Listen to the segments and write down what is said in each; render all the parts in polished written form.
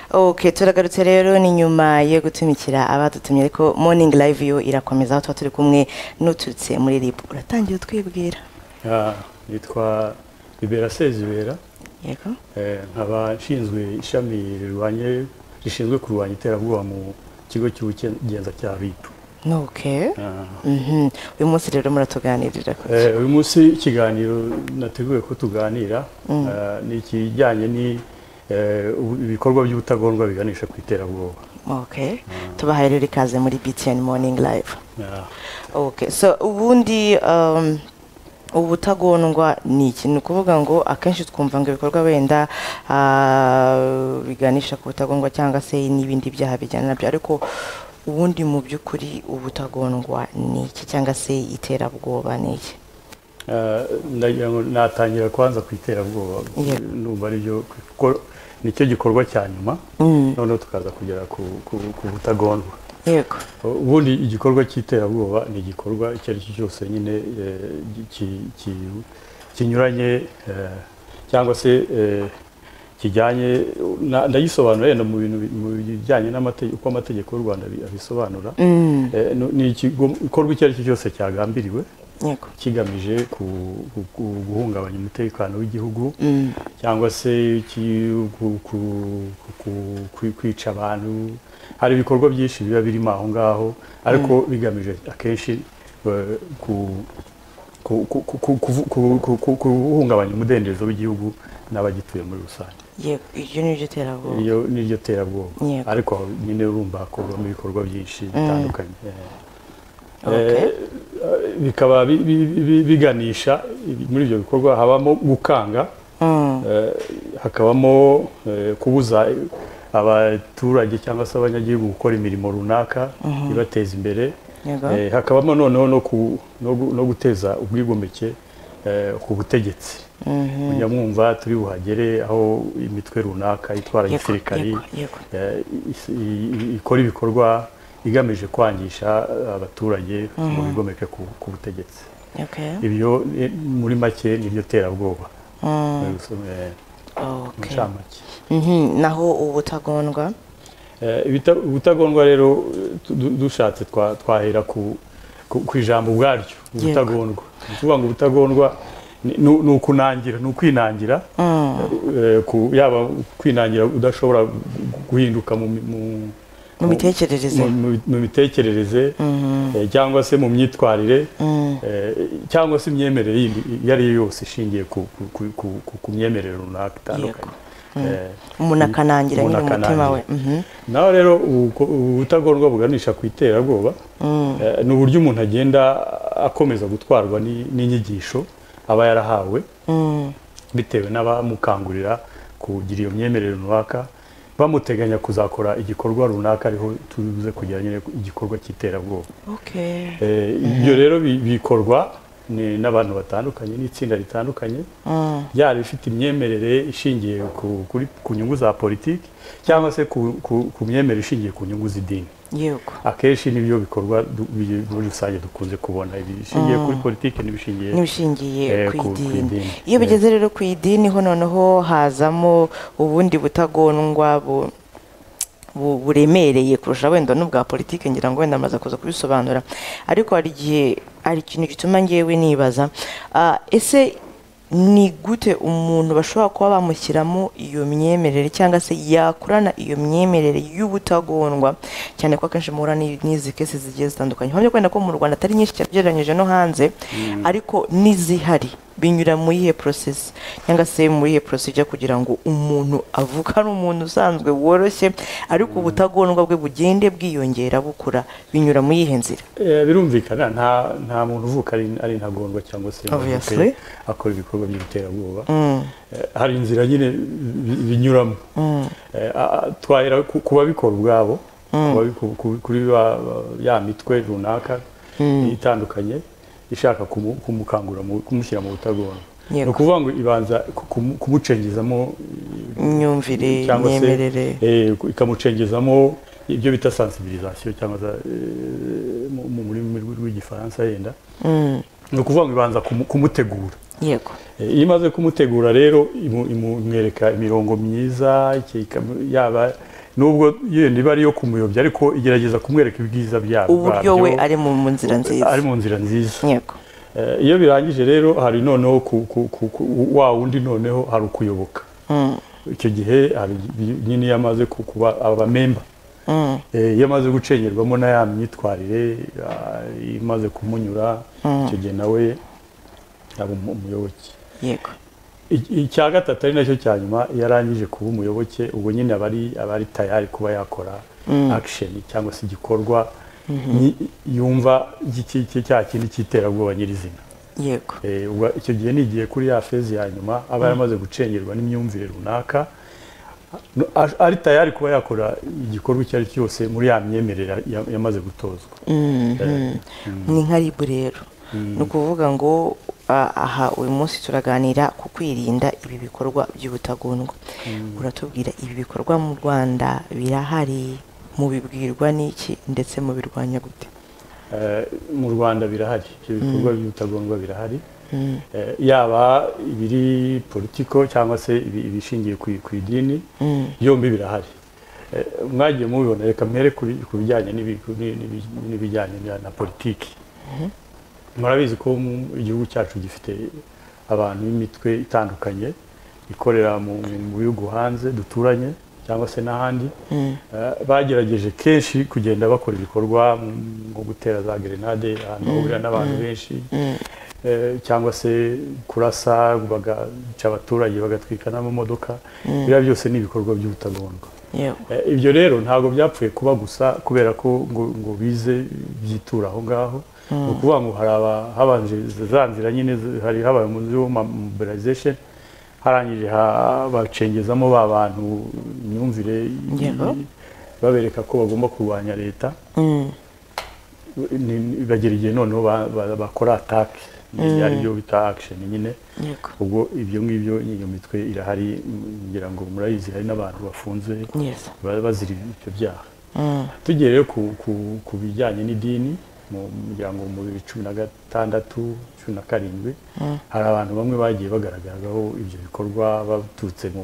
Okay, turagarutse rero ni nyuma yo gutumikira abadutumye ariko morning live yo irakomeza aho tuba turi kumwe n'ututse muri RIB. Uratangiye utwibwira? Nitwa Libera Sezibera. Yego. Nkaba nshinzwe ishami rishinzwe kurwanya iterabwoba mu kigo cy'ubugenza cya RIB. Okay. Uyu munsi rero muratuganirira ko. Uyu munsi ikiganiro nateguye ko tuganira ni ikijyanye ni ibikorwa by'ubutagondwa biganisha ku iterabwoba. Okay. Tubahaye rero ikaze muri BTN Morning Live. Okay. So ubundi ubutagondwa ni ikintu kuvuga ngo akenshi twumva ngo ibikorwa wenda biganisha ku butagondwa cyangwa se n'ibindi byaha bijyana nabyo, ariko ubundi mu by'ukuri ubutagondwa ni iki cyangwa se iterabwoba ni iki? Natangira kwanza ku iterabwoba numva aribyo kuko nicyo gikorwa cya nyuma noneho tukaza kugera ku butagondwa. Yego. Ubundi igikorwa cy'iterabwoba ni igikorwa icyo ari cyo cyose nyine kinyuranye cyangwa se kijyanye ndagisobanura yenda mu bintu bijyanye n'amategeko uko amategeko y'u Rwanda abisobanura. Ni igikorwa icyo ari cyo cyose cyagambiriwe kigamije guhungabanya umutekano w'igihugu cyangwa se kwica abantu. Hari ibikorwa byinshi biba birimo aho ngaho ariko bigamije akenshi guhungabanya umudendezo w'igihugu n'abagituye muri rusange. Yego, iryo ni ryo terabwoba. Iyo ni ryo terabwoba ariko nyine urumva hakorwamo ibikorwa byinshi bitandukanye. Bikaba biganisha muri ibyo bikorwa habamo gukanga, hakabamo kubuza abaturage cyangwa se abanyagihugu gukora imirimo runaka ibateza imbere, hakabamo noneho no guteza ubwigomeke ku butegetsi. Nyamwumva turi buhagere aho imitwe runaka itwara gisirikari ikora ibikorwa igamije kwangisha abaturage mu bigomeke ku butegetsi. Ibyo muri make niryo terabwoba. Naho ubutagondwa? Ubutagondwa rero dushatse twahera ku ijambo ubwaryo. Ubutagondwa ni ukuvuga ngo ubutagondwa ni ukunangira, ni ukwinangira, yaba kwinangira udashobora guhinduka mu mitekerereze cyangwa se mu myitwarire cyangwa se imyemerere yindi iyo ari yo yose ishingiye ku myemerere runaka itandukanye. Umuntu akanangira nyine umutima we. Naho rero ubutagondwa buganisha ku iterabwoba ni uburyo umuntu agenda akomeza gutwarwa n'inyigisho aba yarahawe bitewe n'abamukangurira kugira iyo myemerere runaka, bamuteganya kuzakora igikorwa runaka ariho tuze kugira nyine igikorwa cy'iterabwoba. Ibyo rero bikorwa n'abantu batandukanye n'itsinda ritandukanye, yaba ifite imyemerere ishingiye ku nyungu za politiki cyangwa se ku myemerere ishingiye ku nyungu z'idini. Akenshi nibyo bikorwa muri rusange dukunze kubona, ibishingiye kuri politiki n'ibishingiye ku idini. Iyo bigeze rero ku idini ho noneho hazamo ubundi butagondwa buremereye kurusha wenda n'ubwa politiki, ngira ngo wenda amaze kuza kubisobanura, ariko hari ikintu gituma ngewe nibaza ese ni gute umuntu bashobora kuba bamushyiramo iyo myemerere cyangwa se yakurana iyo myemerere y'ubutagondwa, cyane ko akenshi muhura n'izi kesi zigiye zitandukanye. Mpamya kwenda ko mu Rwanda atari nyinshi cyane ugereranyije no hanze, ariko n'izihari binyura muri ihe process cyangwa se muri ihe procedure kugira ngo umuntu avuka ari umuntu usanzwe woroshye, ariko ubutagondwa bwe bugende bwiyongera bukura, binyura muri ihe nzira. Birumvikana nta muntu uvuka ari ntagondwa cyangwa se akora ibikorwa by'iterabwoba. Hari inzira nyine binyuramo. Twahera kuba bikora ubwabo, kuri ya mitwe runaka itandukanye ishaka kumukangura kumushyira mu butagondwa. Ni ukuvuga ngo ibanza kumucengezamo imyumvire, imyemerere, ikamucengezamo ibyo bita sensibilisation cyangwa mu rurimi rw'igifaransa yenda. Ni ukuvuga ngo ibanza kumutegura. Iyo imaze kumutegura rero imwereka imirongo myiza, yaba nubwo yenda iba ari yo kumuyobya ariko igerageza kumwereka ibyiza byabyo uburyo we ari mu nzira nziza, ari mu nzira nziza. yego. Iyo birangije rero hari noneho wa wundi noneho hari ukuyoboka. Icyo gihe hari nyine yamaze kuba abamemba, iyo amaze gucengerwamo na ya myitwarire imaze kumunyura, icyo gihe nawe aba umuyoboke. Yego. Icya gatatu ari nacyo cya nyuma, iyo arangije kuba umuyoboke ubwo nyine aba ari tayari kuba yakora action cyangwa se igikorwa yumva cya kindi cy'iterabwoba nyirizina. Yego. Icyo gihe ni igihe kuri ya fezi ya nyuma aba yaramaze gucengerwa n'imyumvire runaka, ari tayari kuba yakora igikorwa icyo ari cyo cyose muri ya myemerere yamaze gutozwa. Ni nka ribu rero, ni ukuvuga ngo aha uyu munsi turaganira ku kwirinda ibi bikorwa by'ubutagondwa. Uratubwira ibi bikorwa mu Rwanda birahari, mubibwirwa n'iki ndetse mubirwanya gute? Mu Rwanda birahari, ibyo bikorwa by'ubutagondwa birahari, yaba ibiri politiko cyangwa se ibishingiye ku idini, byombi birahari. Mwagiye mubibona, reka mpere ku bijyanye n'ibijyanye na politiki. Murabizi ko igihugu cyacu gifite abantu b'imitwe itandukanye ikorera mu bihugu hanze duturanye cyangwa se n'ahandi, bagerageje kenshi kugenda bakora ibikorwa nko gutera za grenade ahantu hahurira n'abantu benshi, cyangwa se kurasa bagaca abaturage bagatwika n'amamodoka. Biriya byose ni ibikorwa by'ubutagondwa. Ibyo rero ntabwo byapfuye kuba gusa kubera ko ngo bize byitura aho ngaho. Ni ukuvuga ngo hari habanje za nzira nyine, hari habaye mobilization, harangije bacengezamo ba bantu imyumvire babereka ko bagomba kurwanya leta, bagera igihe noneho bakora attack, ari byo bita action nyine. Ubwo ibyo ngibyo iyo mitwe irahari, ngira ngo murayizi, hari n'abantu bafunzwe bazira ibyo byaha. Tugiye rero ku bijyanye n'idini, ngira ngo mu 2016, 2017 hari abantu bamwe bagiye bagaragaraho ibyo bikorwa baturutse mu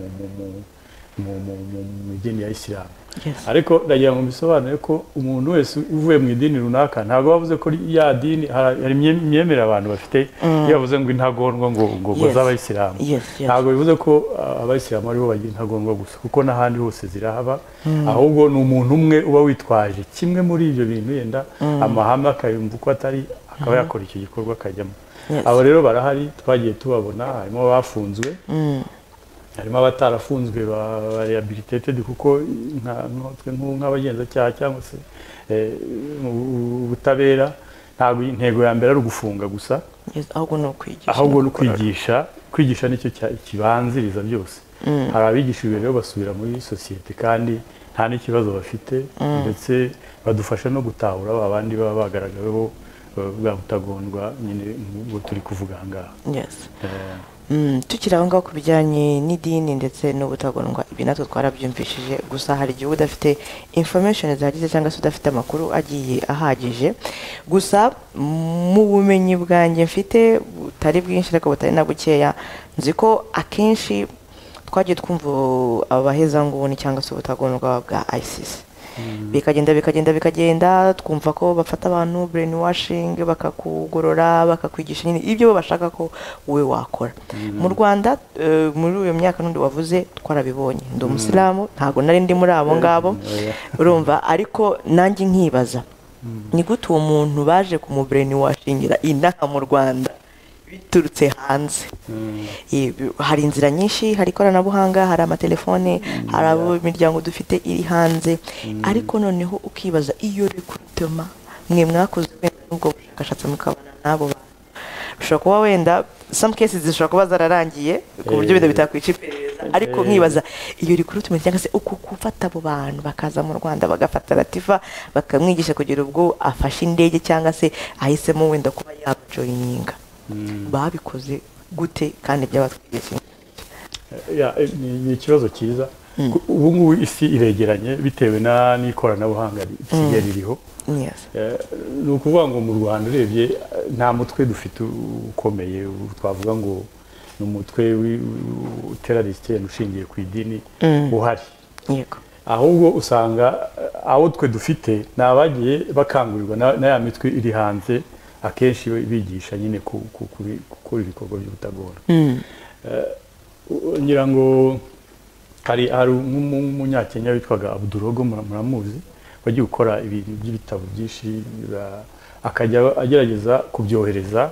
idini ya Isilamu. Ariko ndagira ngo bisobanure ko umuntu wese uvuye mu idini runaka ntabwo bavuze ko ya dini hari imyemerere abantu bafite. Iyo bavuze ngo intagondwa ngo z'abayisilamu, ntabwo bivuze ko abayisilamu aribo bagira intagondwa gusa, kuko n'ahandi hose zirahaba. Ahubwo ni umuntu umwe uba witwaje kimwe muri ibyo bintu, yenda amahame akayumva uko atari, akaba yakora icyo gikorwa akajyamo. Abo rero barahari, twagiye tubabona. Harimo abafunzwe, harimo abatarafunzwe ba rehabilitated, kuko nk'abagenzacyaha cyangwa se ubutabera, ntabwo intego ya mbere ari ugufunga gusa, ahubwo no kwigisha. Kwigisha nicyo kibanziriza byose. Hari abigishijwe rero basubira muri sosiyete kandi nta n'ikibazo bafite, ndetse badufasha no gutahura abandi baba bagaragaweho bwa butagondwa nyine ubwo turi kuvuga aha ngaha. Tukiri aho ngaho ku bijyanye n'idini ndetse n'ubutagondwa, ibi natwe twarabyumvishije, gusa hari igihe udafite information zihagije cyangwa se udafite amakuru agiye ahagije. Gusa mu bumenyi bwanjye mfite butari bwinshi ariko butari na bukeya, nzi ko akenshi twagiye twumva abahezanguni cyangwa se ubutagondwa bwa ISIS bikagenda twumva ko bafata abantu brainwashing, bakakugorora, bakakwigisha nyine ibyo bashaka ko wowe wakora. Mu Rwanda muri uyu myaka n'undi wavuze twarabibonye. Ndi umusilamu, ntago nari ndi muri abo ngabo, urumva, ariko nanjye nkibaza ni gute uwo muntu baje kumubrainwashingira inaha mu Rwanda biturutse hanze. Hari inzira nyinshi, hari ikoranabuhanga, hari amatelefone, hari abo imiryango dufite iri hanze, ariko noneho ukibaza iyo recruitment mwe mwakoze n'ubwo bushakashatsi mukabana n'abo bantu, bishobora kuba wenda some cases zishobora kuba zararangiye ku buryo bida bitakwica iperereza, ariko nkibaza iyo recruitment cyangwa se uko gufata abo bantu bakaza mu Rwanda bagafata Latifa bakamwigisha kugira ubwo afashe indege cyangwa se ahisemo wenda kuba yajoyininga, babikoze gute kandi byabatwigeze? Ni ikibazo cyiza. Ubu ngubu isi iregeranye bitewe n'ikoranabuhanga risigaye ririho. Ni ukuvuga ngo mu Rwanda urebye nta mutwe dufite ukomeye twavuga ngo ni umutwe terroriste ushingiye ku idini uhari. ahubwo usanga abo twe dufite ni abagiye bakangurirwa na ya mitwe iri hanze akenshi bigisha nyine gukora ibikorwa by'ubutagondwa. ngira ngo hari umunyakenya witwaga Abdurogo muramuzi wagiye gukora ibintu by'ibitabo byinshi akajya agerageza kubyohereza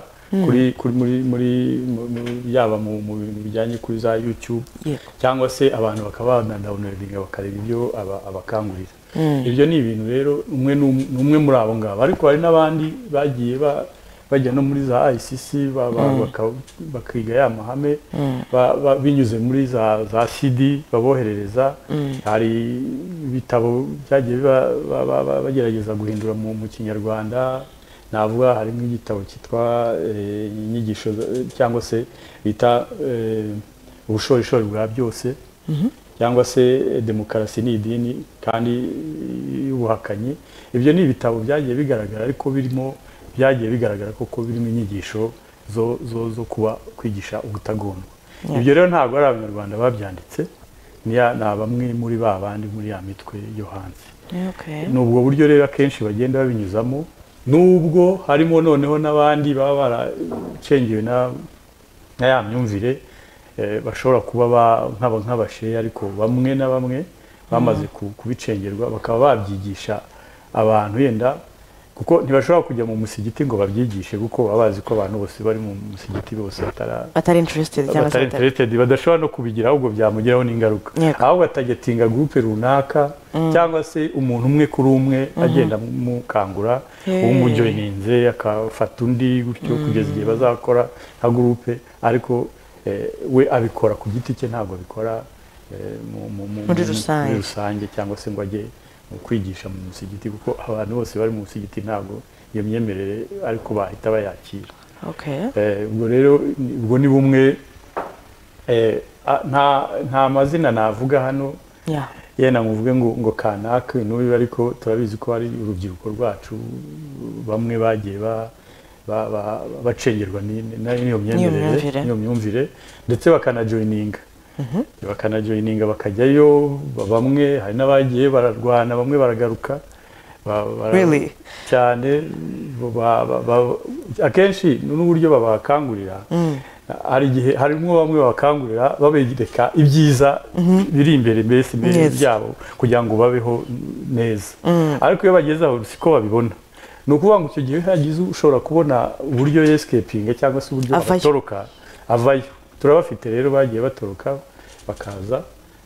muri yaba mu bintu bijyanye kuri za YouTube cyangwa se abantu bakaba banadawunirodinga bakareba ibyo abakangurira. Ibyo ni ibintu rero umwe muri abo ngabo, ariko hari n'abandi bagiye bajya no muri za ICC bakiga ya mahame binyuze muri za CD baboherereza. Hari ibitabo byagiye bagerageza guhindura mu Kinyarwanda, navuga harimo igitabo cyitwa inyigisho cyangwa se bita ubushorishori bwa byose, cyangwa se demokarasi ni idini kandi y'ubuhakanyi. Ibyo ni ibitabo byagiye bigaragara ariko byagiye bigaragara koko birimo inyigisho zo kuba kwigisha ubutagondwa. Ibyo rero ntabwo ari Abanyarwanda babyanditse, ni bamwe muri bandi muri ya mitwe yo hanze. N'ubwo buryo rero akenshi bagenda babinyuzamo, nubwo harimo noneho n'abandi baba baracengewe na ya myumvire bashobora kuba nk'abasheya, ariko bamwe na bamwe bamaze kubicengerwa bakaba babyigisha abantu yenda, kuko ntibashobora kujya mu musigiti ngo babyigishe kuko baba bazi ko abantu bose bari mu musigiti bose batari interested, badashobora no kubigira, ahubwo byamugiraho n'ingaruka. Ahubwo atagetinga groupe runaka cyangwa se umuntu umwe kuri umwe agenda mukangura umujyoyininze akafata undi gutyo kugeza igihe bazakora nka groupe, ariko we abikora ku giti cye, ntabwo abikora muri rusange cyangwa se ngo ajye kwigisha mu musigiti, kuko abantu bose bari mu musigiti ntabwo iyo myemerere ariko bahita bayakira. Ubwo rero ubwo ni bumwe, nta mazina navuga hano yenda muvuge ngo kanaka n'uyu, ariko turabizi ko hari urubyiruko rwacu bamwe bagiye bacengerwa n'iyo myumvire ndetse bakanajoyininga bakajyayo. Bamwe hari n'abagiye bararwana, bamwe baragaruka cyane. Akenshi n'uburyo babakangurira, hari igihe harimo bamwe babakangurira babereka ibyiza biri imbere mbese byabo kugira ngo babeho neza, ariko iyo bageze aho siko babibona. Ni ukuvuga ngo icyo gihe hagize ushobora kubona uburyo escaping cyangwa se uburyo abatoroka avayo. Turabafite rero bagiye batoroka bakaza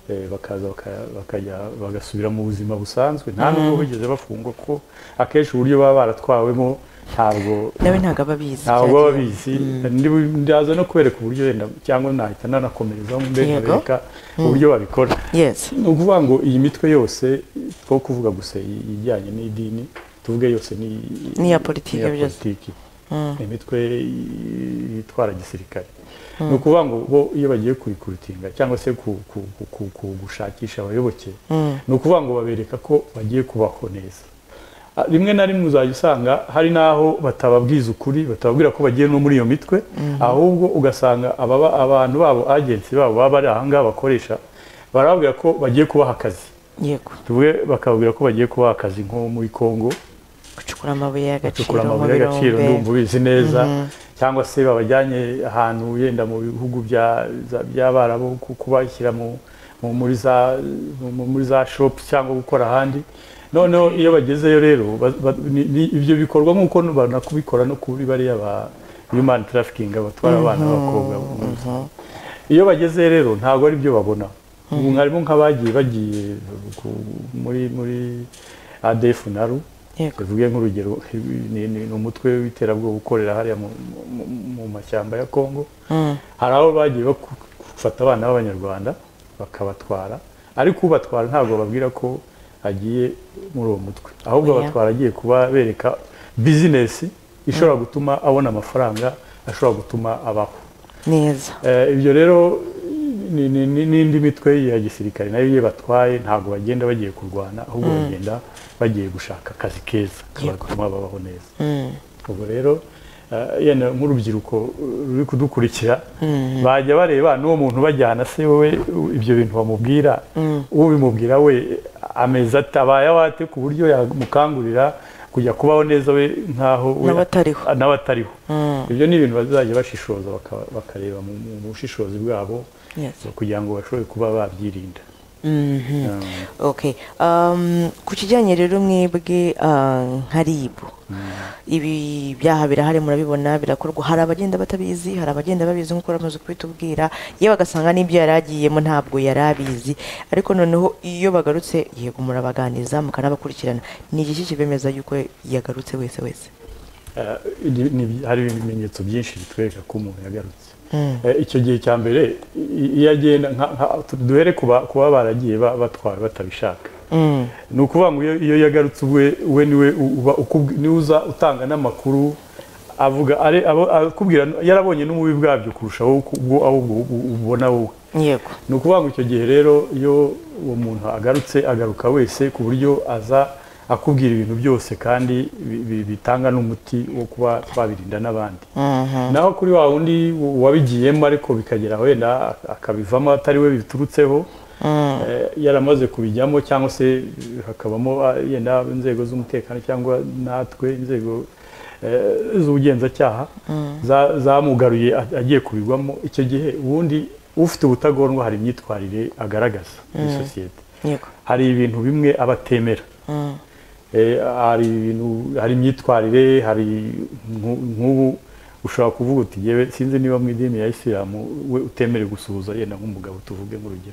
bagasubira mu buzima busanzwe, nta nubwo bigeze bafungwa, ko akenshi uburyo baba baratwawemo ntabwo babizi. Ndaza no kubereka uburyo wenda cyangwa nahita nanakomerezaho mbereka uburyo babikora. Ni ukuvuga ngo iyi mitwe yose two kuvuga gusa ijyanye n'idini, tuvuge yose ni iya politiki, imitwe itwara gisirikare. Ni ukuvuga ngo bo iyo bagiye kurikurutinga cyangwa se gushakisha abayoboke, ni ukuvuga ngo babereka ko bagiye kubaho neza. Rimwe na rimwe uzajya usanga hari n'aho batababwiza ukuri, batababwira ko bagiye no muri iyo mitwe, ahubwo ugasanga abantu babo agency babo baba bari ahangaha bakoresha, barababwira ko bagiye kubaha akazi. Bakababwira ko bagiye kubaha akazi nko muri Congo, gucukura amabuye y'agaciro, ndumva ubizi neza, cyangwa se babajyanye ahantu yenda mu bihugu by'Abarabu kubashyira muri za shop cyangwa gukora ahandi. Noneho iyo bagezeyo rero ibyo bikorwa nk'uko banakubikora no kuri bariya ba human trafficking batwara abana b'abakobwa. Iyo bagezeyo rero ntabwo ari byo babona. Ubu harimo bagiye muri ADF naru, tuvuge nk'urugero, ni umutwe w'iterabwoba ukorera hariya mu mashyamba ya Congo. Hari aho bagiye bafata abana b'Abanyarwanda bakabatwara, ariko ubatwara ntabwo babwira ko agiye muri uwo mutwe, ahubwo abatwara agiye kuba bereka business ishobora gutuma abona amafaranga, ashobora gutuma abaho neza. Ibyo rero n'indi mitwe ya gisirikare nayo iyo batwaye ntabwo bagenda bagiye kurwana, ahubwo bagenda bagiye gushaka akazi keza kabatuma babaho neza. Ubwo rero yenda nk'urubyiruko ruri kudukurikira bajya bareba n'uwo muntu bajyana se wowe ibyo bintu bamubwira, uwo bimubwira we ameze atabaye awate ku buryo yamukangurira kujya kubaho neza we nkaho n'abatariho. Ibyo ni ibintu bazajya bashishoza bakareba mu bushishozi bwabo kugira ngo bashobore kuba babyirinda. Okay. Ku kijyanye rero mwebwe nka RIB ibi byaha birahari murabibona birakorwa, hari abagenda batabizi, hari abagenda babizi nk'uko uramaze kubitubwira, yewe bagasanga n'ibyo yaragiyemo ntabwo yarabizi, ariko noneho iyo bagarutse yego murabaganiza mukanabakurikirana. Ni iki kibemeza yuko yagarutse wese? Hari ibimenyetso byinshi bitwereka ko umuntu yagarutse. Icyo gihe cya mbere iyo agenda duhere kuba baragiye batwara batabishaka, ni ukuvuga ngo iyo yagarutse we niwe uza utanga n'amakuru avuga akubwira yarabonye n'umubi bwabyo kurusha wowe ubona wowe. Yego. Ni ukuvuga ngo icyo gihe rero iyo uwo muntu agarutse agaruka wese ku buryo aza akubwira ibintu byose kandi bitanga n'umuti wo kuba twabirinda n'abandi. Naho kuri wa wundi wabigiyemo ariko bikagera wenda akabivamo atari we biturutseho, yaramaze kubijyamo cyangwa se hakabamo yenda inzego z'umutekano cyangwa natwe inzego z'ubugenzacyaha zamugaruye agiye kubigwamo, icyo gihe ubundi ufite ubutagondwa hari imyitwarire agaragaza muri sosiyete. Hari ibintu bimwe abatemera, hari imyitwarire, hari nk'ubu ushobora kuvuga uti yewe sinzi niba mu idini ya Isilamu we utemere gusuhuza yenda nk'umugabo tuvuge nk'urugero,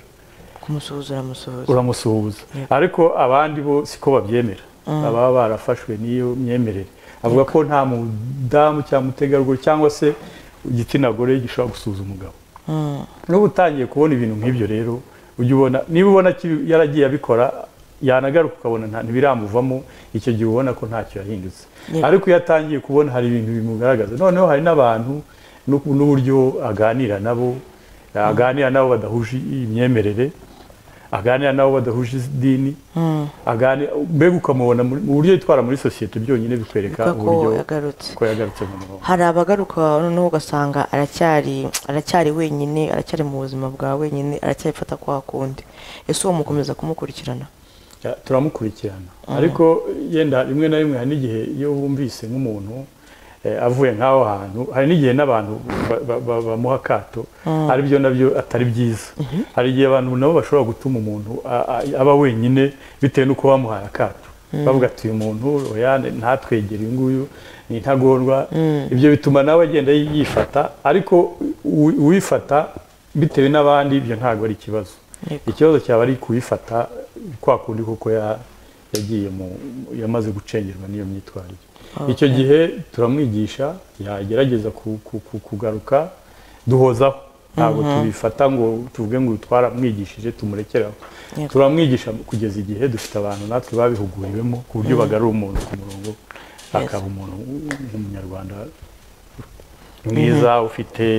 uramusuhuza, ariko abandi bo siko babyemera, ababa barafashwe n'iyo myemerere avuga ko nta mudamu cyangwa umutegarugori cyangwa se igitsina gore gishobora gusuhuza umugabo. N'ubu utangiye kubona ibintu nk'ibyo rero ujya ubona, niba ubona yaragiye abikora yanagaruka ukabona ntibiramuvamo, icyo gihe ubona ko ntacyo yahindutse. Ariko iyo atangiye kubona hari ibintu bimugaragaza, noneho hari n'abantu n'uburyo aganira nabo badahuje imyemerere, aganira nabo badahuje idini, mbega ukamubona mu buryo yitwara muri sosiyete byonyine bikwereka uburyo ko yagarutse mu murongo. Hari abagaruka noneho ugasanga aracyari wenyine, aracyari mu buzima bwa wenyine, aracyabifata kwa kundi. Ese uwo mukomeza kumukurikirana? Turamukurikirana, ariko yenda rimwe na rimwe hari n'igihe iyo wumvise nk'umuntu avuye nk'aho hantu, hari n'igihe n'abantu bamuha akato, ari byo nabyo atari byiza. Hari igihe abantu nabo bashobora gutuma umuntu aba wenyine bitewe n'uko bamuhaye akato, bavuga ati uyu muntu ntatwegere, uyu nguyu ni intagondwa. Ibyo bituma nawe agenda yifata, ariko uwifata bitewe n'abandi ibyo ntabwo ari ikibazo. Ikibazo cyaba ari kuwifata kwa kundi kuko yagiye yamaze gucengerwa n'iyo myitwarire. Icyo gihe turamwigisha, yagerageza kugaruka, duhozaho, ntabwo tubifata ngo tuvuge ngo twaramwigishije tumurekeraho. Turamwigisha kugeza igihe dufite abantu natwe babihuguriwemo ku buryo bagarura umuntu ku murongo, akaba umuntu nk'umunyarwanda mwiza ufite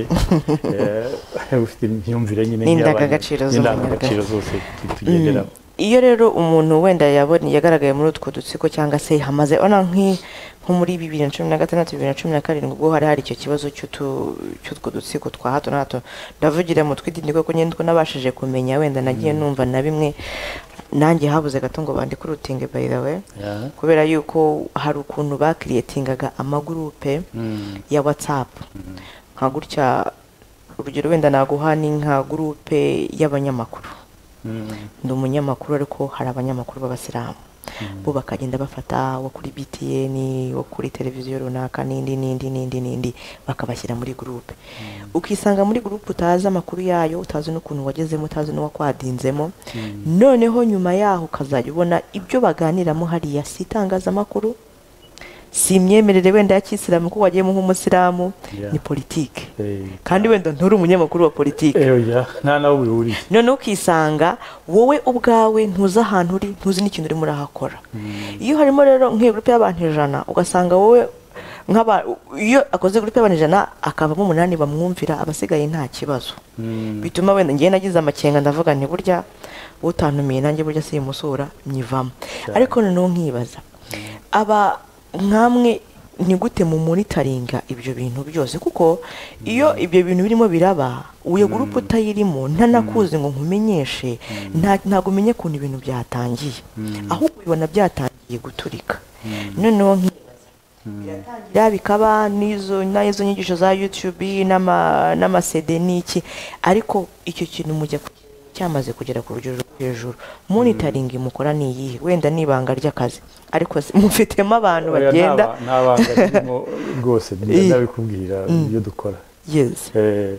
imyumvire nyine n'indangagaciro zose tugenderaho. Iyo rero umuntu wenda yagaragaye muri utwo dutsiko cyangwa se hamaze ona nko muri 2016 2017 ubwo hari icyo kibazo cy'utwo dutsiko twa hato na hato, ndavugira mu twidini ko nyine nabashije kumenya, wenda nagiye numva na bimwe nanjye habuze gato ngo bandikurutinge by the way, kubera yuko hari ukuntu bakiriyetingaga amagurupe ya WhatsApp nka gutya. Urugero wenda naguha ni nka gurupe y'abanyamakuru, ndi umunyamakuru ariko hari abanyamakuru b'abasilamu bo bakagenda bafata wo kuri BTN, wo kuri televiziyo runaka n'indi bakabashyira muri groupe. Ukisanga muri groupe utazi amakuru yayo, utazi n'ukuntu wagezemo, utazi n'uwakwadinzemo, noneho nyuma yaho ukazajya ubona ibyo baganiramo hariya si itangazamakuru, si imyemerere wenda ya kisilamu ko wagiyemo nk'umusilamu, ni politike. Kandi wenda nturi umunyamakuru wa politike, nta nawe bihuriye. none ukisanga wowe ubwawe ntuzi ahantu uri, ntuzi n'ikintu urimo urahakora. Iyo harimo rero nk'igroupe y'abantu 100 ugasanga wowe iyo akoze groupe y'abantu 100 akavamo 8 bamwumvira, abasigaye nta kibazo. Bituma wenda ngiye nagize amakenga ndavuga nti burya utantumiye nanjye burya simusura nyivamo. Ariko noneho nkibaza aba nkamwe ni gute mu monitoringa ibyo bintu byose, kuko iyo ibyo bintu birimo biraba uye gurupe utayirimo ntanakuzi ngo nkumenyeshe, ntabwo umenye ukuntu ibintu byatangiye, ahubwo ubibona byatangiye guturika. Noneho biratangira bikaba n'izo nyigisho za YouTube n'amasede n'iki, ariko icyo kintu mujya cyamaze kugera ku rugero hejuru, monitoring mukora ni iyihe? Wenda n'ibanga ry'akazi, ariko mufitemo abantu bagenda nta banga ririmo rwose, ndabikubwira ibyo dukora. Yes.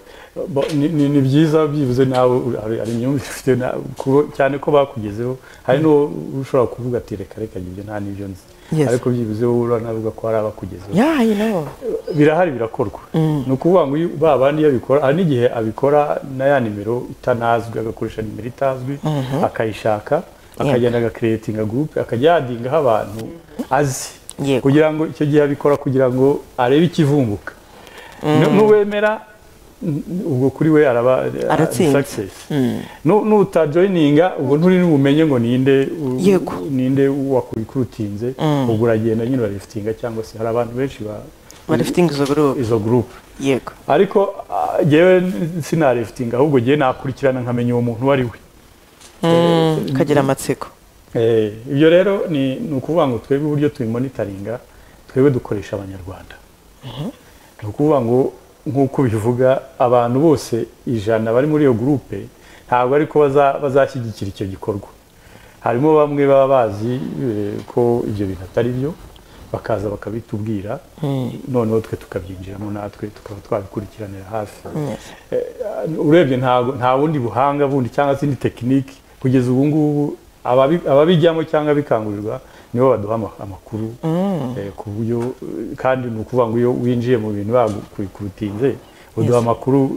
Ni byiza byibuze nawe ari imyumvire ufite cyane ko bakugezeho, hari no ushobora kuvuga ati reka ibyo nta n'ibyo nzi, ariko byibuze wowe uranavuga ko hari abakugezeho. Birahari, birakorwa. Ni ukuvuga ngo ba bandi iyo abikora, hari n'igihe abikora na ya nimero itanazwi, agakoresha nimero itazwi, akayishaka, akagenda agakiretinga gurupe, akajya yadingaho abantu azi, kugira ngo icyo gihe abikora kugira ngo arebe ikivumbuka. Nuwemera ubwo kuri we araba success. Nutajoininga ubwo nturi n'ubumenye ngo ninde wakurikurutinze, ubwo uragenda nyine bariftinga, cyangwa se hari abantu benshi bariftinga izo group. Yego. Ariko jewe sinariftinga, ahubwo je nakurikirana nkamenya uwo muntu wari we. Kagira amatsiko. Ibyo rero ni ukuvuga ngo twebwe uburyo tubimonitoringa, twebwe dukoresha Abanyarwanda. Ni ukuvuga ngo nk'uko bivuga, abantu bose 100 bari muri iyo groupe ntabwo ariko bazashyigikira icyo gikorwa. Harimo bamwe baba bazi ko ibyo bintu atari byo, bakaza bakabitubwira, noneho twe tukabyinjiramo, natwe tukaba twabikurikiranira hafi. Urebye nta bundi buhanga bundi cyangwa se ni tekinike kugeza ubu ngubu ababijyamo cyangwa bikangurirwa nibo baduha amakuru ku buryo, kandi ni ukuvuga ngo iyo winjiye mu bintu bakurutinze uduha amakuru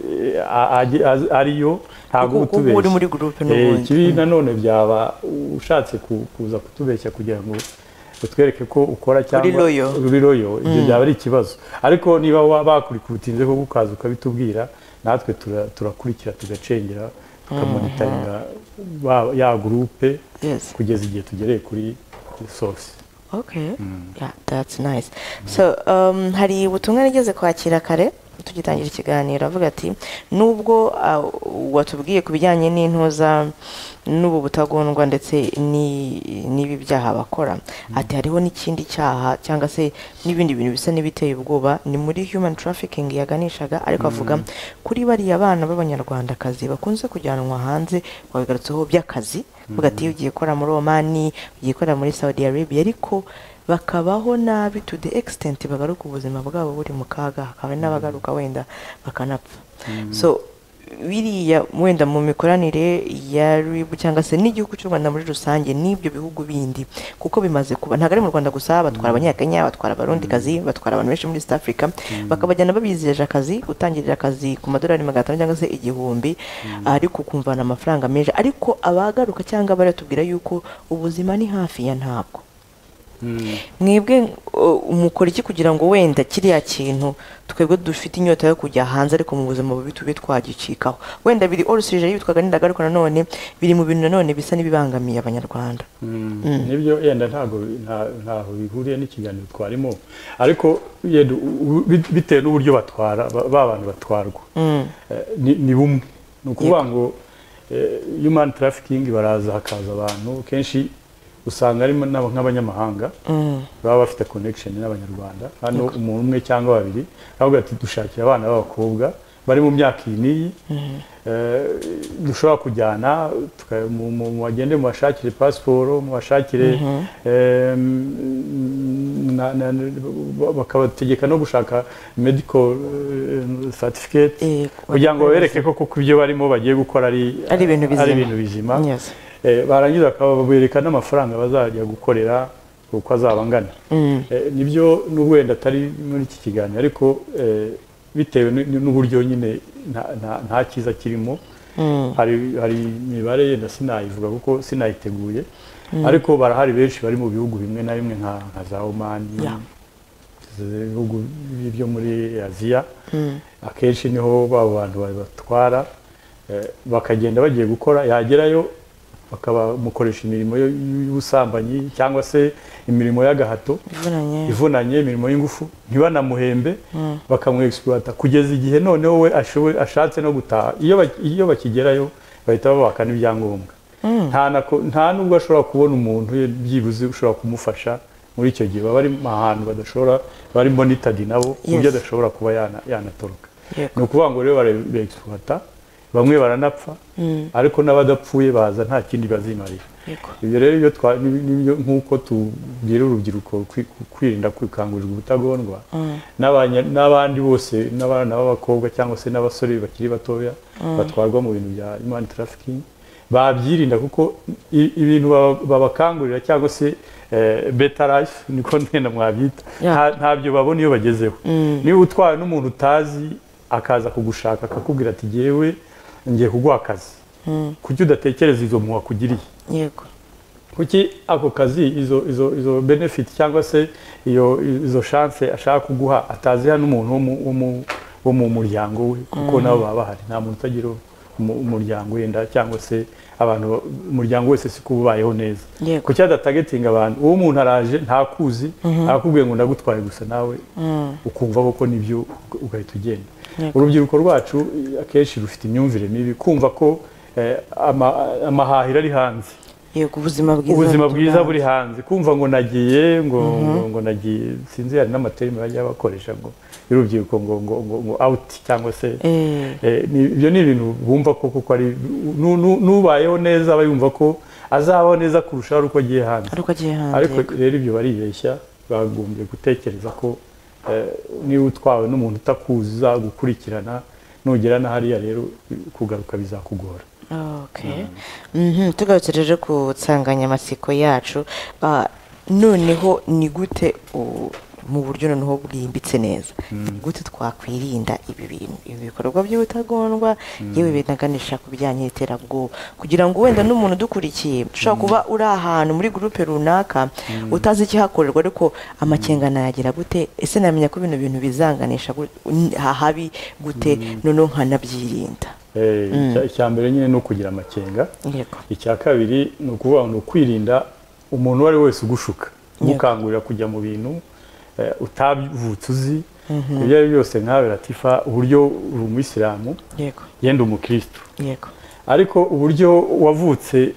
ariyo, ntabwo utubeshya. Kibi nanone byaba ushatse kuza kutubeshya kugira ngo utwereke ko ukora cyangwa uri loyo, ibyo byaba ari ikibazo. Ariko niba bakurikurutinze ko ukaza ukabitubwira, natwe turakurikira, tugacengera, tukamonitoringa ya groupe kugeza igihe tugereye kuri source. Okay. Yeah, that's nice. So hari ubutumwa nigeze kwakira kare tugitangira ikiganiro, avuga ati nubwo watubwiye kubijyanye n'intuza n'ubu butagondwa ndetse n'ibi byaha bakora, ati hariho n'ikindi cyaha cyangwa se n'ibindi bintu bisa n'ibiteye ubwoba, ni muri human trafficking yaganishaga, ariko avuga kuri bariya abana b'Abanyarwandakazi bakunze kujyanwa hanze, bagarutseho by'akazi, avuga ati ugiye gukora muri Oman, ugiye gukora muri Saudi Arabia, ariko bakabaho nabi to the extent bagaruka ubuzima bwabo buri mu kaga, hakaba n'abagaruka wenda bakanapfa. So biriya wenda mu mikoranire ya RIB cyangwa se n'igihugu cy'u Rwanda muri rusange n'ibyo bihugu bindi, kuko bimaze kuba ntabwo ari mu Rwanda gusa, batwara Abanyakenya, batwara Abarundikazi, batwara abantu benshi muri East Africa, bakabajyana babizijeje akazi, gutangirira akazi ku madolari 500 cyangwa se 1000, ariko kumvana amafaranga menshi, ariko abagaruka cyangwa baratubwira yuko ubuzima ni hafi ya ntabwo. Mwebwe umukora iki kugira ngo wenda kiriya kintu twebwe dufite inyota yo kujya hanze, ariko mu buzima bubi tube twagicikaho? Wenda biri orusije yitwaga n'indagaruka, nanone biri mu bintu nanone bisa n'ibibangamiye Abanyarwanda. Nibyo yenda ntaho bihuriye n'ikiganiro twarimo, ariko bitewe n'uburyo batwara bantu batwarwa ni bumwe. Ni ukuvuga ngo human trafficking baraza hakaza abantu kenshi usanga arimo nk'abanyamahanga baba bafite connection n'Abanyarwanda, hano umuntu umwe cyangwa babiri ahubwo ati dushakira abana b'abakobwa bari mu myaka iyi, dushobora kujyana mu bagende mu bashakire passport, mu bashakire bakabategeka no gushaka medical certificate, kugira ngo bereke ko ibyo barimo bagiye gukora ari ibintu bizima. Barangiza bakabereka n'amafaranga bazajya gukorera uko azaba angana. Nibyo n'ubwenda atari muri iki kiganiro, ariko bitewe n'uburyo nyine nta cyiza kirimo. Hari imibare yenda sinayivuga kuko sinayiteguye, ariko barahari benshi bari mu bihugu bimwe na bimwe nka za Oman, ibihugu byo muri Aziya, akenshi niho babo bantu batwara, bakagenda bagiye gukora, yagerayo bakabamukoresha imirimo y'ubusambanyi cyangwa se imirimo y'agahato ivunanye, imirimo y'ingufu, ntibanamuhembe, bakamwexploita kugeza igihe noneho we ashatse no gutaha. Iyo bakigerayo bahita babaka n'ibyangombwa. Nta nubwo ashobora kubona umuntu byibuze ushobora kumufasha muri icyo gihe. Baba bari ahantu badashobora, bari monitored nabo ku buryo adashobora kuba yanatoroka. Ni ukuvuga ngo rero barexploita, bamwe baranapfa, ariko n'abadapfuye baza nta kindi bazimarira. Ibyo rero nk'uko tubwira urubyiruko kwirinda kwikangurirwa ubutagondwa, n'abandi bose, n'abana b'abakobwa cyangwa se n'abasore bakiri batoya batwarwa mu bintu bya human trafficking, babyirinda kuko ibintu babakangurira cyangwa se better life niko ntenda mwabyita, ntabyo babona iyo bagezeho. Niba utwaye n'umuntu utazi akaza kugushaka akakubwira ati jyewe ngiye kuguha akazi, kuki udatekereza izo muha kugiriye? Yego. Kuki ako kazi izo benefit cyangwa se izo chance ashaka kuguha ataziha n'umuntu wo mu muryango we, kuko nabo baba bahari. Nta muntu utagira umuryango wenda cyangwa se abantu umuryango wese si kubayeho neza. Kuki adatagetinga abantu? Uwo muntu araje ntakuzi, akubwiye ngo ndagutwaye gusa nawe ukumva ko nibyo ugahita ugenda. Urubyiruko rwacu akenshi rufite imyumvire mibi, kumva ko amahahira ari hanze. Yego, ubuzima bwiza buri hanze, kumva ngo nagiye ngo nagiye, sinzi hari n'amaterime bajya bakoresha ngo y'urubyiruko ngo out cyangwa se ibyo ni ibintu bumva ko kuko ari nubayeho neza aba yumva ko azabaho neza kurushaho uko agiye hanze. Ariko rero ibyo baribeshya, bagombye gutekereza ko niba utwawe n'umuntu utakuzi uzagukurikirana, nugera na hariya rero kugaruka bizakugora. Tugarutse rero ku nsanganyamatsiko yacu, noneho ni gute mu buryo noneho bwimbitse neza, gute twakwirinda ibi bikorwa by'ubutagondwa yewe binaganisha ku bijyanye n'iterabwoba, kugira ngo wenda n'umuntu dukurikiye ushobora kuba uri ahantu muri groupe runaka utazi ikihakorerwa, ariko amakengana yagira gute, ese namenya ko bino bintu bizanganisha habi gute, noneho nkanabyirinda. Icya mbere nyine no kugira amakenga. Icya kabiri ni ukuvuga ngo kwirinda umuntu uwo ari wese ugushuka, gukangurira kujya mu bintu utavutse uzi. Ibyo ari byose nkawe Latifa, uburyo uri umuyisilamu yenda umukristo, ariko uburyo wavutse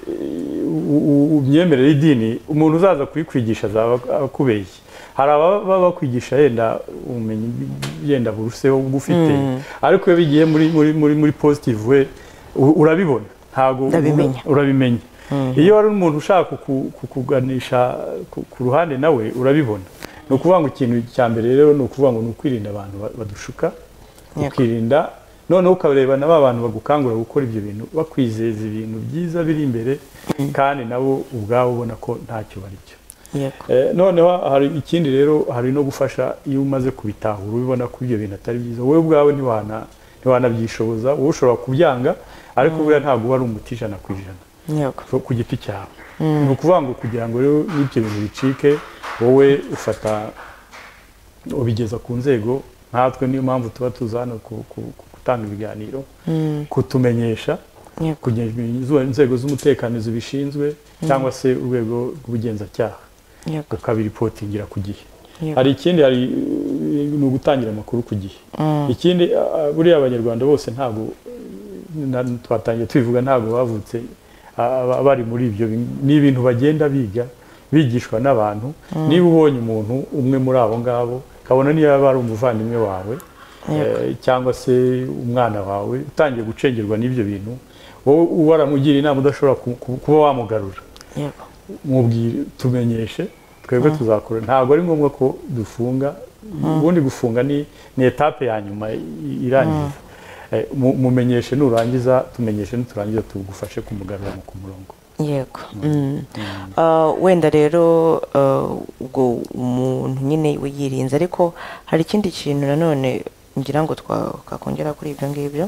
umyemerera idini, umuntu uzaza kuyikwigisha azaba akubeshye. Hari ababa bakwigisha yenda ubumenyi yenda buruseho ugufite, ariko iyo bigiye muri positive we urabibona, ntago urabimenya. Iyo ari umuntu ushaka kukuganisha ku ruhande nawe urabibona. Ni ukuvuga ngo ikintu cya mbere rero ni ukuvuga ngo ni ukwirinda abantu badushuka, ukirinda noneho ukareba na ba bantu bagukangura gukora ibyo bintu, bakwizeza ibintu byiza biri imbere, kandi nabo ubwabo ubona ko ntacyo bari cyo. Noneho hari ikindi rero, hari no gufasha iyo umaze kubitahura ubibona ko ibyo bintu atari byiza, wowe ubwawe ntiwanabyishoboza, wowe ushobora kubyanga, ariko buriya ntabwo uba ari umuti 100% ku giti cyawe. Ni ukuvuga ngo kugira ngo rero n'ibyo bintu bicike, wowe ufata ubigeza ku nzego, nkatwe niyo mpamvu tuba tuza hano gutanga ibiganiro, kutumenyesha, kugira inzego z'umutekano zibishinzwe cyangwa se urwego rw'ubugenzacyaha ukabiripotingira ku gihe. Hari ikindi, hari ni ugutangira amakuru ku gihe. Ikindi, buriya abanyarwanda bose ntabwo twatangiye tubivuga, ntabwo bavutse bari muri ibyo. Ni ibintu bagenda bigishwa n'abantu. Niba ubonye umuntu umwe muri abo ngabo, kabona niba ari umuvandimwe wawe cyangwa se umwana wawe utangiye gucengerwa n'ibyo bintu, wowe waramugira inama udashobora kuba wamugarura, mubwire, tumenyeshe, twebwe tuzakora. Ntabwo ari ngombwa ko dufunga, ubundi gufunga ni etape ya nyuma irangiza. Mumenyeshe, nurangiza tumenyeshe, niturangiza tugufashe kumugarura ku murongo. Yego. Wenda rero ubwo umuntu nyine yirinze, ariko hari ikindi kintu nanone ngira ngo twakongera kuri ibyo ngibyo.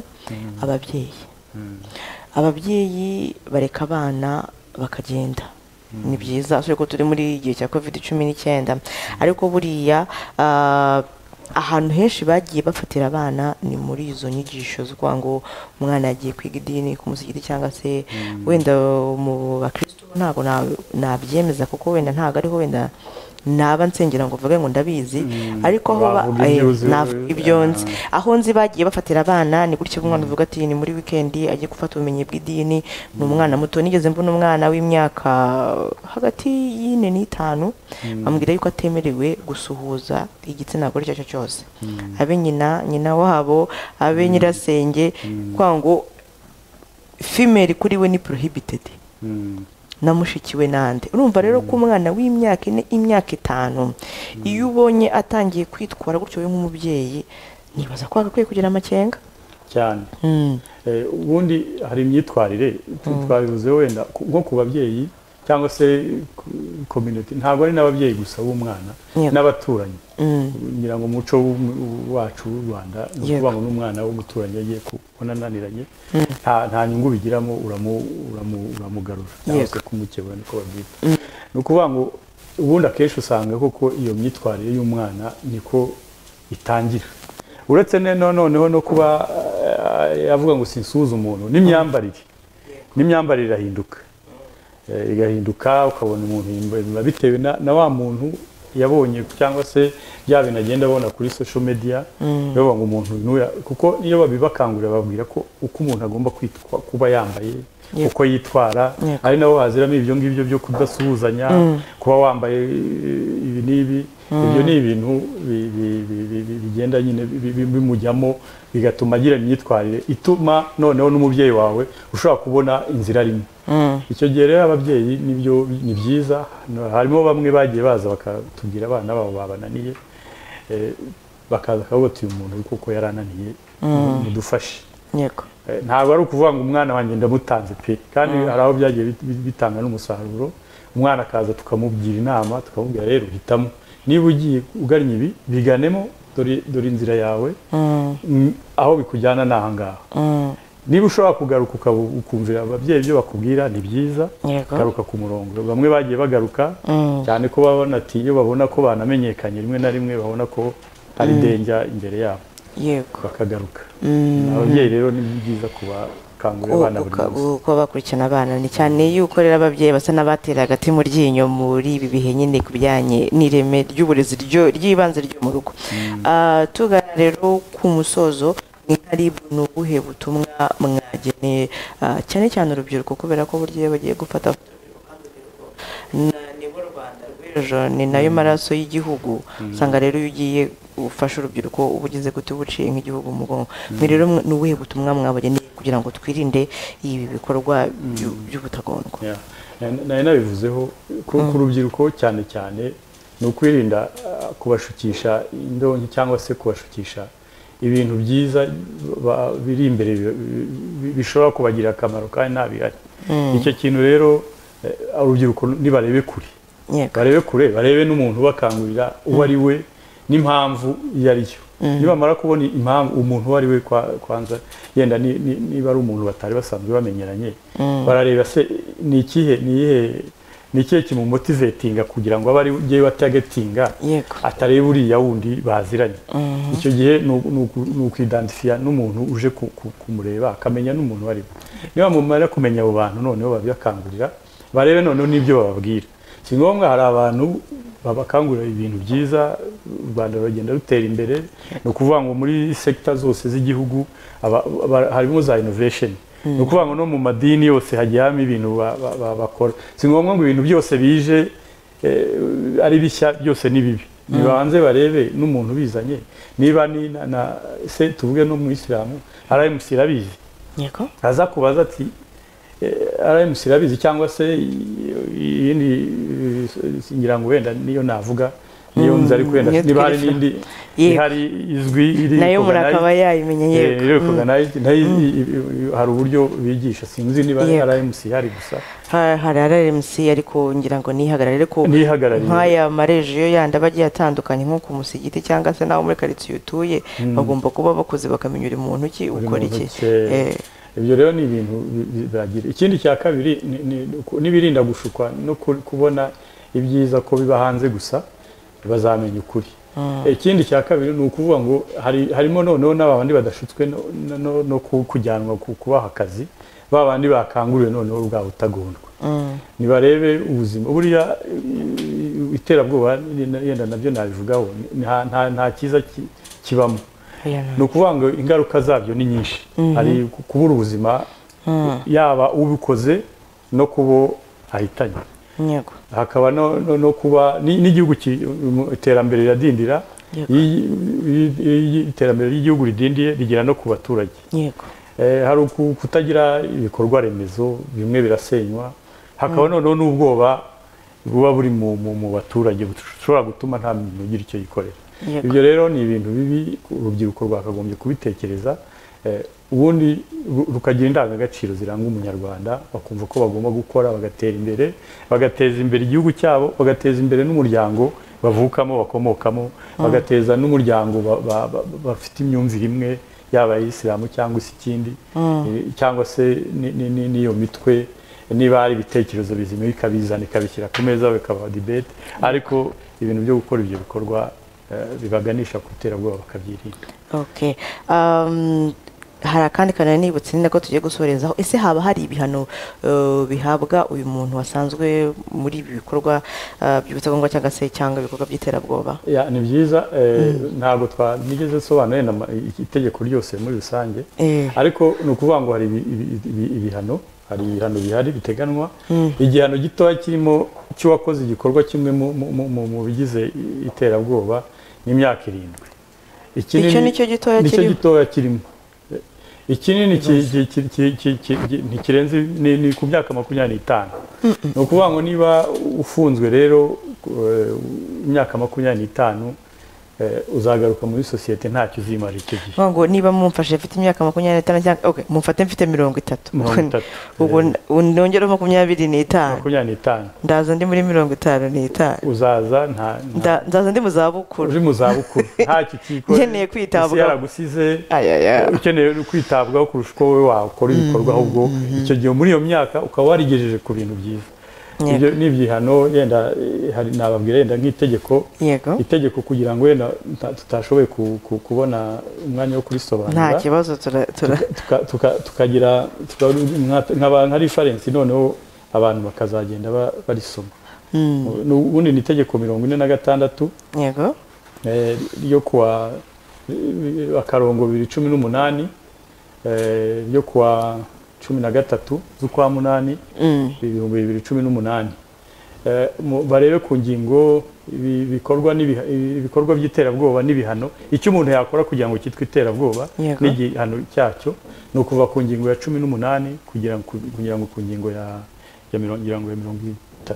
Ababyeyi bareka abana bakagenda, ni byiza, ko turi muri igihe cya COVID-19, ariko buriya ahantu henshi bagiye bafatira abana ni muri izo nyigisho zo kuvuga ngo umwana yagiye kwiga idini ku musigiti cyangwa se wenda mu bakristo ntabwo nabyemeza kuko wenda ntabwo ariho wenda naba nsengera ngo uvuge ngo ndabizi ariko aho ibyo nzi aho nzi bagiye bafatira abana ni gutyo umwana uvuga ati ni muri weekend agiye gufata ubumenyi bw'idini ni umwana muto nigeze mbona umwana w'imyaka hagati y'ine n'itanu bamubwira yuko atemerewe gusuhuza igitsina gore icyo ari cyo cyose abe nyina wabo abe nyirasenge kwa ngo female kuri we ni prohibited na mushiki we nande urumva rero ko umwana w'imyaka ine imyaka itanu iyo ubonye atangiye kwitwara gutyo we nk'umubyeyi nibaza ko agakwiye kugira amakenga cyane ubundi hari imyitwarire twabivuze wenda nko ku babyeyi cyangwa se community ntabwo ari n'ababyeyi gusa b'umwana n'abaturanyi ngira ngo umuco wacu w'u Rwanda ni ukuvuga ngo n'umwana w'umuturanyi agiye kubona ananiranye nta nyungu bigiramo uramugarura cyangwa se kumukebura niko babyita ni ukuvuga ngo ubundi akenshi usanga koko iyo myitwarire y'umwana niko itangira uretse noneho no kuba yavuga ngo sinsuhuza umuntu n'imyambarire irahinduka igahinduka ukabona umuntu biba bitewe na wa muntu yabonye cyangwa se bya bintu agenda abona kuri social media bavuga ngo umuntu kuko niyo babibakangurira babwira ko uko umuntu agomba kwitwa kuba yambaye uko yitwara ari nabo haziramo ibyo ngibyo byo kudasuhuzanya kuba wambaye ibi n'ibi ibyo ni ibintu bigenda nyine bimujyamo bigatuma agira imyitwarire ituma noneho n'umubyeyi wawe ushobora kubona inzira arimo icyo gihe rero ababyeyi nibyo ni byiza harimo bamwe bagiye baza bakatubwira abana babo babananiye bakaza akavuga uyu muntu kuko yarananiye mudufashe ntabwo ari ukuvuga ngo umwana wanjye ndamutanze pe kandi hari aho byagiye bitanga n'umusaruro umwana akaza tukamubwira inama tukamubwira rero hitamo niba ugiye ugannye ibi biganemo dore inzira yawe aho bikujyana ni aha ngaha niba ushobora kugaruka ukumvira ababyeyi ibyo bakubwira ni byiza garuka ku murongo bamwe bagiye bagaruka cyane ko babona ati iyo babona ko banamenyekanye rimwe na rimwe babona ko hari denja imbere yabo bakagaruka ababyeyi rero ni byiza kubakangurira abana buri munsi kuba bakurikirana abana ni cyane yuko rero ababyeyi basa n'abatera hagati mu ryinyo muri ibi bihe nyine ku bijyanye n'ireme ry'uburezi ry'ibanze ryo mu rugo tugana rero ku musozo ni ubuhe butumwa mwageneye cyane cyane urubyiruko kubera ko buryo iyo bagiye gufata nibo Rwanda rw'ejo ni nayo maraso y'igihugu usanga rero iyo ugiye ufasha urubyiruko uba ugeze gute ubuciye nk'igihugu umugongo rero ni ubuhe butumwa mwabageneye kugira ngo twirinde ibi bikorwa by'ubutagondwa nari nabivuzeho ku rubyiruko cyane cyane ni ukwirinda kubashukisha indonke cyangwa se kubashukisha ibintu byiza biri imbere bishobora kubagirira akamaro kandi ntabihari icyo kintu rero urubyiruko nibarebe kure barebe n'umuntu ubakangurira uwo ari we n'impamvu iyo ari yo nibamara kubona impamvu umuntu uwo ari we kwanza yenda niba ari umuntu batari basanzwe bamenyeranye barareba se ni ikihe kimumotivetinga kugira ngo abe ari ugiye watagetinga atareba uriya wundi baziranye icyo gihe ni ukwidantifiya n'umuntu uje kumureba akamenya n'umuntu uwo ari we niba mumara kumenya abo bantu noneho babibakangurira barebe noneho n'ibyo bababwira si ngombwa hari abantu babakangurira ibintu byiza u Rwanda rugenda rutera imbere ni ukuvuga ngo muri sekita zose z'igihugu harimo za innovation ni ukuvuga ngo no mu madini yose hagiye habamo ibintu bakora si ngombwa ngo ibintu byose bije ari bishya byose ni bibi nibanze barebe n'umuntu bizanye niba se tuvuge no mu Isilamu RMC irabizi aza kubaza ati RMC irabizi cyangwa se iyindi ngira ngo wenda niyo navuga niyo nzi ariko wenda niba hari n'indi ihari izwi iri nayo murakaba yayimenya yego hari uburyo bigisha sinzi niba RMC ihari gusa hari RMC ariko ngira ngo nihagarare ko nk'aya marejiyo yandi bagiye atandukanye nko ku musigiti cyangwa se naho muri quartier utuye bagomba kuba bakoze bakamenya uri muntu ki ukora iki ibyo rero ni ibintu biragira ikindi cya kabiri nibirinda gushukwa no kubona ibyiza ko biba hanze gusa bazamenya ukuri ikindi cya kabiri ni ukuvuga ngo harimo noneho n'abandi badashutswe no kujyanwa kubaha akazi babandi bakanguriwe noneho bwa butagondwa nibarebe ubuzima buriya iterabwoba yenda nabyo nabivugaho nta cyiza kibamo ni ukuvuga ngo ingaruka zabyo ni nyinshi hari kubura ubuzima yaba ubikoze no kubo ahitanye hakaba no kuba n'igihugu iterambere riradindira iterambere ry'igihugu ridindiye rigera no ku baturage hari kutagira ibikorwa remezo bimwe birasenywa hakaba noneho n'ubwoba buba buri mu baturage bushobora gutuma nta muntu ugira icyo yikorera ibyo rero ni ibintu bibi urubyiruko rwakagombye kubitekereza ubundi rukagira indangagaciro ziranga umunyarwanda bakumva ko bagomba gukora bagatera imbere bagateza imbere igihugu cyabo bagateza imbere n'umuryango bavukamo bakomokamo bagateza n'umuryango bafite imyumvire imwe yaba ayisilamu cyangwa se ikindi cyangwa se n'iyo mitwe niba hari ibitekerezo bizima bikabizana ikabishyira ku meza bikaba debate ariko ibintu byo gukora ibyo bikorwa bibaganisha ku iterabwoba bakabyirinda hari akandi kantu nibutse nina ko tugiye gusorezaho ese haba hari ibihano bihabwa uyu muntu wasanzwe muri ibi bikorwa by'ubutagondwa cyangwa ibikorwa by'iterabwoba ni byiza ntabwo nigeze sobanura itegeko ryose muri rusange ariko ni ukuvuga ngo hari ibihano bihari biteganwa igihano gitoya kirimo cy'uwakoze igikorwa kimwe mu bigize iterabwoba n'imyaka 7 icyo nicyo gitoya kirimo ikinini ntikirenze ni ku myaka 25 ni ukuvuga ngo niba ufunzwe rero imyaka 25 uzagaruka muri sosiyete ntacyo uzimara icyo gihe ngo niba mumfashe mfite imyaka 25 cyangwa mumfate mfite 30 ubwo ndongera 25 ndaza ndi muri 55 uzaza ndaza ndi mu zabukuru uri mu zabukuru ntacyo kikora nkeneye kwitabwaho yaragusize ukeneye kwitabwaho kurusha uko wowe wakora ibikorwa ahubwo icyo gihe muri iyo myaka ukaba warigejeje ku bintu byiza ibyo ni ibyihano yenda nababwira yenda nk'itegeko kugira ngo yenda tutashoboye kubona umwanya wo kurisobanura nta kibazo tukagira nka reference noneho abantu bakazagenda barisoma ubundi ni itegeko 46 yego ryo kuwa akarongo 2018 ryo kuwa 13 z'ukwa munani 2018 barebe ku ngingo ibikorwa by'iterabwoba n'ibihano icyo umuntu yakora kugira ngo cyitwe iterabwoba n'igihano cyacyo no kuva ku ngingo ya 18 kugira ngo ku ngingo ya 37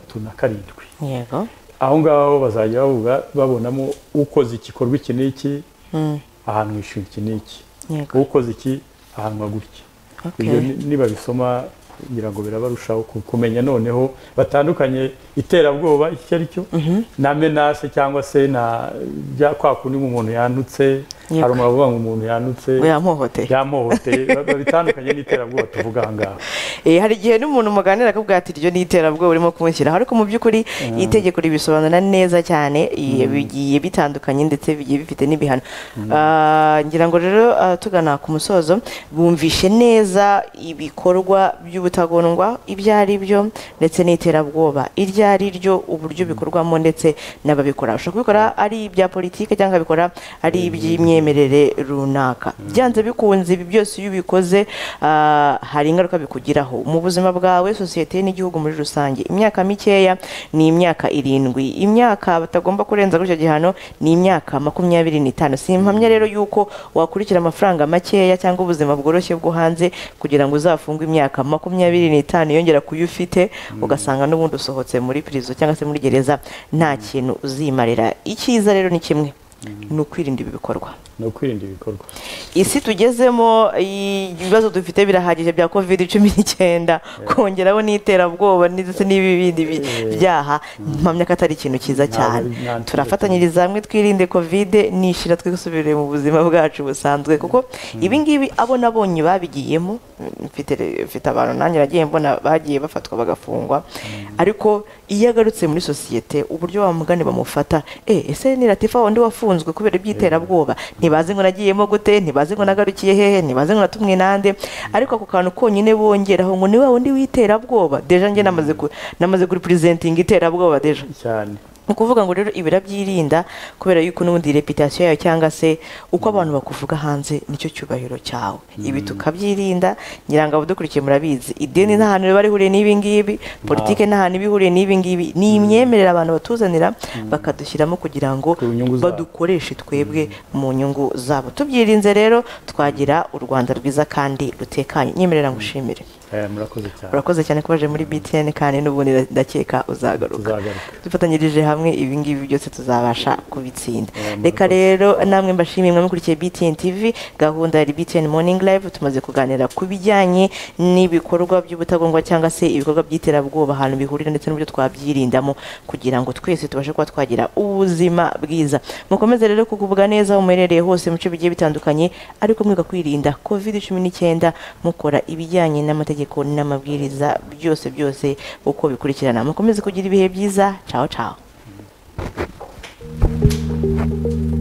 yego aho ngaho bazajya babonamo ukoze igikorwa iki n'iki ahantu ishyura iki n'iki ukoze iki ahantu gutya ibyo niba bisoma ngira ngo birabarushaho kumenya noneho batandukanye iterabwoba icyo ari cyo na menace cyangwa se na kwa kundi umuntu yanutse hari umuvuga ngo umuntu yanutse yamuhoteye bitandukanye n'iterabwoba tuvuga aha ngaha hari igihe n'umuntu muganira akubwira ati iryo ni iterabwoba urimo kumushyiraho ariko mu by'ukuri itegeko ribisobanura neza cyane bigiye bitandukanye ndetse bigiye bifite n'ibihano ngira ngo rero tugana ku musozo bumvishe neza ibikorwa by'ubutagondwa ibyo ari byo ndetse n'iterabwoba iryo ari ryo uburyo bikorwamo ndetse n'ababikora ushobora kubikora ari ibya politike cyangwa bikora ari iby'imyemerere runaka byanze bikunze ibi byose iyo ubikoze hari ingaruka bikugiraho mu buzima bwawe sosiyete n'igihugu muri rusange imyaka mikeya ni imyaka 7 imyaka batagomba kurenza gutyo gihano ni imyaka 25 simpamya rero yuko wakurikira amafaranga makeya cyangwa ubuzima bworoshye bwo hanze kugira ngo uzafungwe imyaka 25 yongera kuyufite ugasanga n'ubundi usohotse muri prison cyangwa se muri gereza nta kintu uzimarira icyiza rero ni kimwe ni ukwirinda ibi bikorwa ni ukwirinda ibikorwa. isi tugezemo ibibazo dufite birahagije bya covid-19 kongeraho n'iterabwoba ndetse n'ibindi byaha mpamya ko atari ikintu cyiza cyane. Turafatanyiriza hamwe twirinde covid nishira twisubire mu buzima bwacu busanzwe, kuko ibi ngibi abo nabonye babigiyemo, mfite abantu nanjye nagiye mbona bagiye bafatwa bagafungwa, ariko iyo agarutse muri sosiyete uburyo bamugane bamufata, ese ni Latifa wundi wafunzwe kubera iby'iterabwoba, ntibazi ngo nagiyemo gute, ntibazi ngo nagarukiye hehe, ntibazi ngo natumwe nande, ariko ako kantu konyine bongeraho ngo ni wa wundi w'iterabwoba, deja njye namaze kuri presenting iterabwoba deja cyane. ukuvuga ngo rero ibira byirinda kubera yuko n'ubundi reputation yayo cyangwa se uko abantu bakuvuga hanze nicyo cyubahiro cyawe. Ibi tukabyirinda, nyiranga budukurikiye murabizi, ideni nta hantu bari huriye n'ibi ngibi, politike nta hantu bihuriye n'ibi ngibi, ni imyemerera abantu batuzanira bakadushyiramo kugira ngo badukoreshe twebwe mu nyungu zabo. Tubyirinze rero twagira u Rwanda rwiza kandi rutekanye. Nyemerera ngushimire. Urakoze cyane kubaje muri BTN kandi n'ubundi ndakeka uzagaruka. Dufatanyirije hamwe ibi ngibi byose tuzabasha kubitsinda. Reka rero namwe mbashimiye mwamukurikiye BTN TV, gahunda ya BTN Morning Live. Tumaze kuganira ku bijyanye n'ibikorwa by'ubutagongwa cyangwa se ibikorwa by'iterabwoba, ahantu bihurira ndetse n'uburyo twabyirindamo kugira ngo twese tubashe kuba twagira ubuzima bwiza. Mukomeze rero kugubwa neza aho muherereye hose mu bice bigiye bitandukanye, ariko mwiga kwirinda covid-19 mukora ibijyanye n'amategeko n'amabwiriza byose uko bikurikirana. Mukomeze kugira ibihe byiza. Ciao ciao.